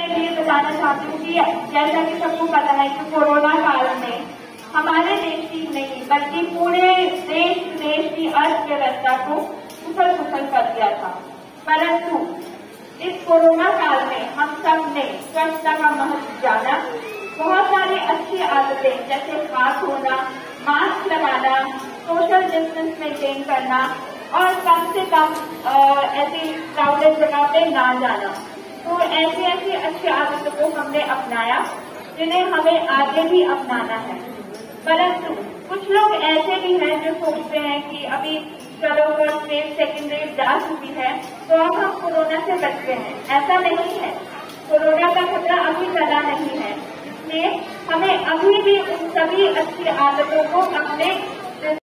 ये बताना चाहती हूँ कि जैसा कि सबको पता है कि कोरोना काल में हमारे देश की नहीं बल्कि पूरे देश विदेश की अर्थव्यवस्था को उथल पुथल कर दिया था। परंतु इस कोरोना काल में हम सब ने स्वच्छता का महत्व जाना। बहुत सारी अच्छी आदतें जैसे हाथ धोना, मास्क लगाना, सोशल डिस्टेंस मेंटेन करना और कम से कम ऐसी क्राउडेड जगह पे ना जाना, तो ऐसी ऐसी अच्छी आदतों को हमने अपनाया जिन्हें हमें आगे भी अपनाना है। परंतु कुछ लोग ऐसे भी हैं जो सोचते हैं कि अभी चलो फर्स्ट वेव सेकेंड वेव जा चुकी है तो अब हम कोरोना से बचते हैं। ऐसा नहीं है, कोरोना का खतरा अभी टला नहीं है, इसलिए हमें अभी भी उन सभी अच्छी आदतों को अपने